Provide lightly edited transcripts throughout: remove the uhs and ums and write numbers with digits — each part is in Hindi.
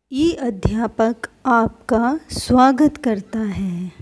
ई अध्यापक आपका स्वागत करता है।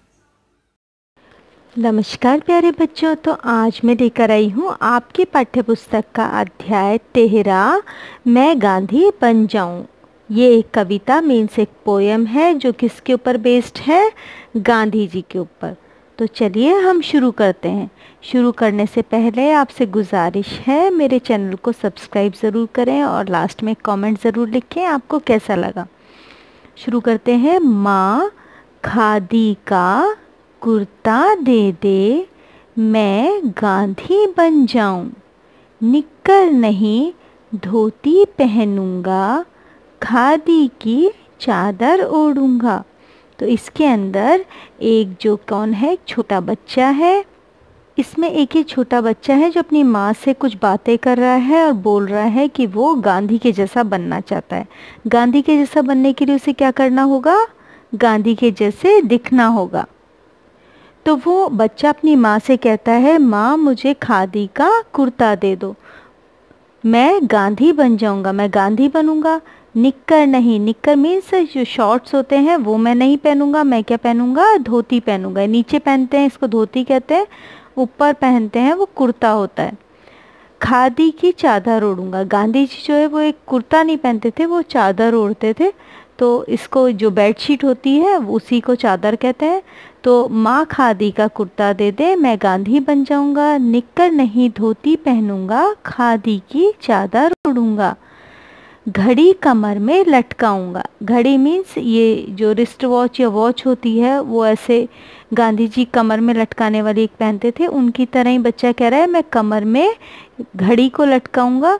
नमस्कार प्यारे बच्चों, तो आज मैं लेकर आई हूँ आपकी पाठ्यपुस्तक का अध्याय 13 मैं गांधी बन जाऊँ। ये एक कविता मीन्स एक पोयम है जो किसके ऊपर बेस्ड है, गांधी जी के ऊपर। तो चलिए हम शुरू करते हैं। शुरू करने से पहले आपसे गुजारिश है मेरे चैनल को सब्सक्राइब ज़रूर करें और लास्ट में कमेंट ज़रूर लिखें आपको कैसा लगा। शुरू करते हैं। माँ खादी का कुर्ता दे दे, मैं गांधी बन जाऊं। निक्कर नहीं धोती पहनूंगा, खादी की चादर ओढ़ूंगा। तो इसके अंदर एक जो कौन है, छोटा बच्चा है। इसमें एक ही छोटा बच्चा है जो अपनी माँ से कुछ बातें कर रहा है और बोल रहा है कि वो गांधी के जैसा बनना चाहता है। गांधी के जैसा बनने के लिए उसे क्या करना होगा, गांधी के जैसे दिखना होगा। तो वो बच्चा अपनी माँ से कहता है, माँ मुझे खादी का कुर्ता दे दो, मैं गांधी बन जाऊंगा, मैं गांधी बनूंगा। निक्कर नहीं, निक्कर मीन्स जो शॉर्ट्स होते हैं वो मैं नहीं पहनूंगा। मैं क्या पहनूंगा, धोती पहनूंगा। नीचे पहनते हैं इसको धोती कहते हैं, ऊपर पहनते हैं वो कुर्ता होता है। खादी की चादर ओढ़ूंगा। गांधी जी जो है वो एक कुर्ता नहीं पहनते थे, वो चादर ओढ़ते थे। तो इसको जो बेडशीट होती है उसी को चादर कहते हैं। तो माँ खादी का कुर्ता दे दे, मैं गांधी बन जाऊंगा। निक्कर नहीं धोती पहनूंगा, खादी की चादर ओढ़ूंगा। घड़ी कमर में लटकाऊंगा। घड़ी मीन्स ये जो रिस्ट वॉच या वॉच होती है वो ऐसे गांधी जी कमर में लटकाने वाली एक पहनते थे, उनकी तरह ही बच्चा कह रहा है मैं कमर में घड़ी को लटकाऊंगा।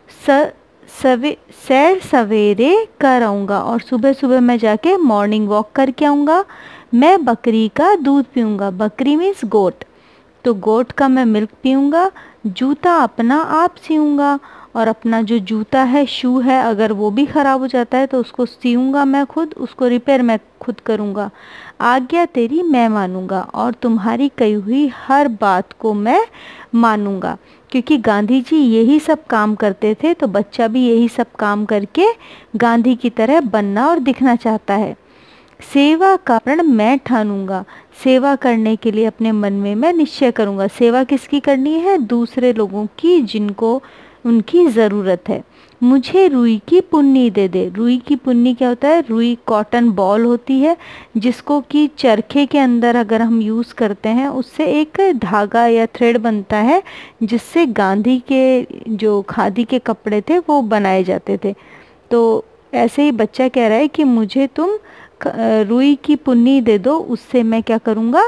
सैर सवेरे कर आऊँगा और सुबह सुबह मैं जाके मॉर्निंग वॉक करके आऊँगा। मैं बकरी का दूध पीऊँगा। बकरी मीन्स गोट, तो गोट का मैं मिल्क पीऊँगा। जूता अपना आप सीऊँगा और अपना जो जूता है, शू है, अगर वो भी ख़राब हो जाता है तो उसको सीऊँगा मैं खुद, उसको रिपेयर मैं खुद करूँगा। आज्ञा तेरी मैं मानूँगा और तुम्हारी कही हुई हर बात को मैं मानूँगा। क्योंकि गांधी जी यही सब काम करते थे, तो बच्चा भी यही सब काम करके गांधी की तरह बनना और दिखना चाहता है। सेवा का प्रण मैं ठानूंगा। सेवा करने के लिए अपने मन में मैं निश्चय करूंगा। सेवा किसकी करनी है, दूसरे लोगों की जिनको उनकी ज़रूरत है। मुझे रुई की पुन्नी दे दे। रुई की पुन्नी क्या होता है, रुई कॉटन बॉल होती है जिसको कि चरखे के अंदर अगर हम यूज़ करते हैं उससे एक धागा या थ्रेड बनता है जिससे गांधी के जो खादी के कपड़े थे वो बनाए जाते थे। तो ऐसे ही बच्चा कह रहा है कि मुझे तुम रुई की पुन्नी दे दो, उससे मैं क्या करूँगा,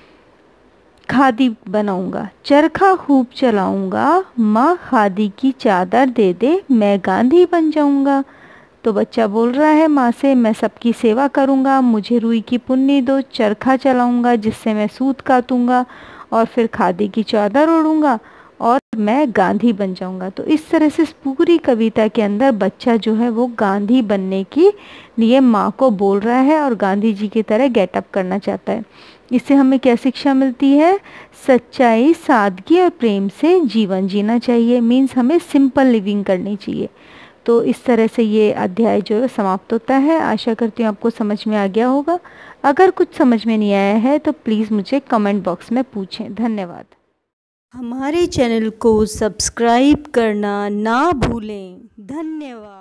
खादी बनाऊंगा। चरखा खूब चलाऊंगा, माँ खादी की चादर दे दे, मैं गांधी बन जाऊंगा। तो बच्चा बोल रहा है माँ से, मैं सबकी सेवा करूंगा, मुझे रुई की पुन्नी दो, चरखा चलाऊंगा जिससे मैं सूत काटूंगा और फिर खादी की चादर ओढ़ूंगा और मैं गांधी बन जाऊंगा। तो इस तरह से इस पूरी कविता के अंदर बच्चा जो है वो गांधी बनने के लिए माँ को बोल रहा है और गांधी जी की तरह गेटअप करना चाहता है। इससे हमें क्या शिक्षा मिलती है, सच्चाई, सादगी और प्रेम से जीवन जीना चाहिए। मीन्स हमें सिंपल लिविंग करनी चाहिए। तो इस तरह से ये अध्याय जो है समाप्त होता है। आशा करती हूँ आपको समझ में आ गया होगा। अगर कुछ समझ में नहीं आया है तो प्लीज़ मुझे कमेंट बॉक्स में पूछें। धन्यवाद। हमारे चैनल को सब्सक्राइब करना ना भूलें। धन्यवाद।